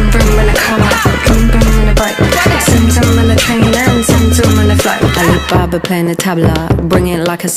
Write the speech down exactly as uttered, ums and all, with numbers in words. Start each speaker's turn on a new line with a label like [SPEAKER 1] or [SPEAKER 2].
[SPEAKER 1] vroom in a car, vroom vroom in a bike. Send some on the train and send some on the flight. Alibaba playing the tabla, bring it like a